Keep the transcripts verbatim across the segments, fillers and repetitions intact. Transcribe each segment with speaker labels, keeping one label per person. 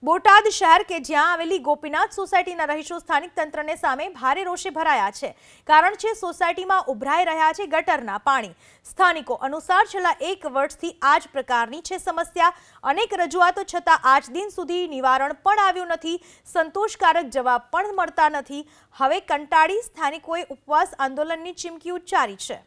Speaker 1: બોટાદ શહેર કે જ્યાં આવેલી ગોપીનાથ સોસાયટીના રહીશો સ્થાનિક તંત્રને સામે ભારે રોષે ભરાયા છે। કારણ છે સોસાયટીમાં ઉભરાઈ રહ્યા છે ગટરના પાણી। સ્થાનિકો અનુસાર છેલ્લા એક વર્ષથી આ જ પ્રકારની છે સમસ્યા। અનેક રજૂઆતો છતાં આજ દિન સુધી નિવારણ પણ આવ્યું નથી, સંતોષકારક જવાબ પણ મળતા નથી। હવે કંટાળી સ્થાનિકોએ ઉપવાસ આંદોલનની ચીમકી ઉચ્ચારી છે।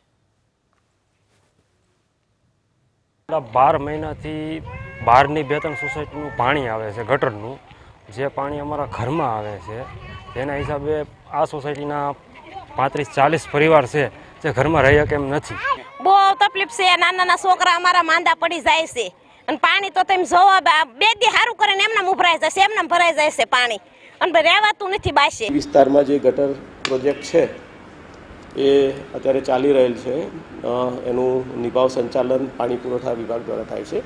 Speaker 2: बार महीना थी बार नी बे त्रण सोसायटी पानी आवे छे गटरनु जे पानी अमरा घर में आवे छे तेना हिसाबे आ सोसायटीना पैंतीस चालीस परिवार छे जे घर में रही केम नथी।
Speaker 3: बहु तकलीफ छे। नाना नाना छोकरा अमारा मांदा पड़ी जाय छे अने पानी तो तेम जोवा बे दी हारू करीने एमना उभराई जाय छे, एमना भराई जाय छे पानी अने रहेवातुं नथी। बासे
Speaker 4: विस्तारमां जे गटर प्रोजेक्ट छे એ અત્યારે ચાલી રહેલ છે। એનું નિભાવ સંચાલન પાણી પુરવઠા વિભાગ દ્વારા થાય છે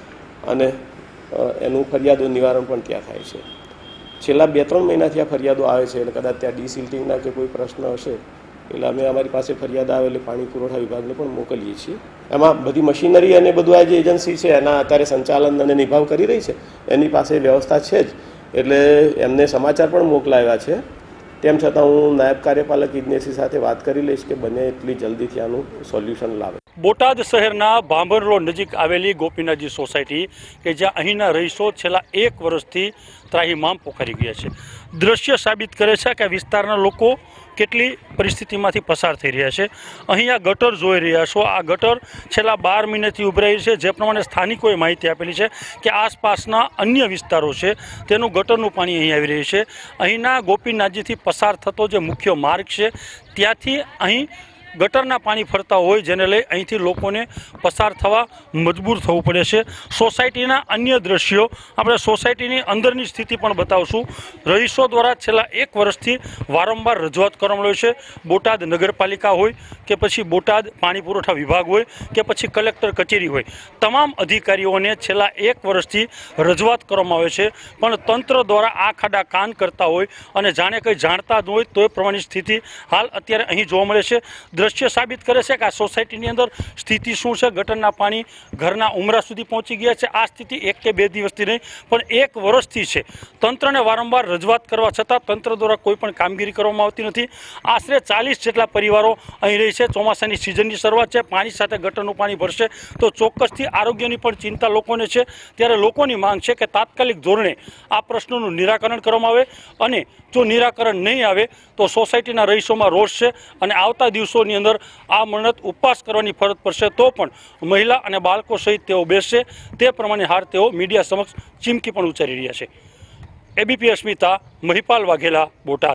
Speaker 4: અને એનું ફરિયાદો નિવારણ પણ ત્યાં થાય છે। છેલ્લા બે ત્રણ મહિનાથી આ ફરિયાદો આવે છે એટલે કદાચ ત્યાં ડિસિલ્ટિંગના કે કોઈ પ્રશ્ન હશે એટલે અમે અમારી પાસે ફરિયાદ આવે એટલે પાણી પુરવઠા વિભાગને પણ મોકલીએ છીએ। એમાં બધી મશીનરી અને બધું આ જે એજન્સી છે એના અત્યારે સંચાલન અને નિભાવ કરી રહી છે, એની પાસે વ્યવસ્થા છે જ એટલે એમને સમાચાર પણ મોકલાવ્યા છે। તેમ છતાં હું નાયબ કાર્યપાલક ઇજનેરી સાથે વાત કરી લઈશ કે બને એટલી જલ્દીથી આનું સોલ્યુશન લાવે।
Speaker 5: બોટાદ શહેરના ભાંભર રોડ નજીક આવેલી ગોપીનાથજી સોસાયટી કે જ્યાં અહીંના રહીશો છેલ્લા એક વર્ષથી ત્રાહિમામ પોકારી ગયા છે। દ્રશ્ય સાબિત કરે છે કે વિસ્તારના લોકો કેટલી પરિસ્થિતિમાંથી પસાર થઈ રહ્યા છે। અહીં આ ગટર જોઈ રહ્યા છો, આ ગટર છેલ્લા બાર મહિનાથી ઉભરાઈ છે। જે પ્રમાણે સ્થાનિકોએ માહિતી આપેલી છે કે આસપાસના અન્ય વિસ્તારો છે તેનું ગટરનું પાણી અહીં આવી રહ્યું છે। અહીંના ગોપીનાથજીથી પસાર થતો જે મુખ્ય માર્ગ છે ત્યાંથી અહીં ગટરના પાણી ફરતા હોય જેને લઈ અહીંથી લોકોને પસાર થવા મજબૂર થવું પડે છે। સોસાયટીના અન્ય દ્રશ્યો આપણે સોસાયટીની અંદરની સ્થિતિ પણ બતાવશું। રહીશો દ્વારા છેલ્લા એક વર્ષથી વારંવાર રજૂઆત કરવામાં આવી છે। બોટાદ નગરપાલિકા હોય કે પછી બોટાદ પાણી પુરવઠા વિભાગ હોય કે પછી કલેક્ટર કચેરી હોય, તમામ અધિકારીઓને છેલ્લા એક વર્ષથી રજૂઆત કરવામાં આવે છે પણ તંત્ર દ્વારા આ ખાડા કાન કરતા હોય અને જાણે કંઈ જાણતા જ હોય તો એ પ્રમાણેની સ્થિતિ હાલ અત્યારે અહીં જોવા મળે છે। દ્રશ્ય સાબિત કરે છે કે આ સોસાયટીની અંદર સ્થિતિ શું છે। ગટરના પાણી ઘરના ઉમરા સુધી પહોંચી ગયા છે। આ સ્થિતિ એક કે બે દિવસથી નહીં પણ એક વર્ષથી છે। તંત્રને વારંવાર રજૂઆત કરવા છતાં તંત્ર દ્વારા કોઈ પણ કામગીરી કરવામાં આવતી નથી। આશરે ચાલીસ જેટલા પરિવારો અહીં રહી છે। ચોમાસાની સિઝનની શરૂઆત છે, પાણી સાથે ગટરનું પાણી ભરશે તો ચોક્કસથી આરોગ્યની પણ ચિંતા લોકોને છે। ત્યારે લોકોની માંગ છે કે તાત્કાલિક ધોરણે આ પ્રશ્નોનું નિરાકરણ કરવામાં આવે અને જો નિરાકરણ નહીં આવે તો સોસાયટીના રહીશોમાં રોષ છે અને આવતા દિવસોની અંદર આ મન્નત ઉપવાસ કરવાની ફરજ પડશે તો પણ મહિલા અને બાળકો સહિત તેઓ બેસશે। તે પ્રમાણે હાર તેઓ મીડિયા સમક્ષ ચીમકી પણ ઉચ્ચારી રહ્યા છે। એબીપી અસ્મિતા, મહિપાલ વાઘેલા, બોટાદ।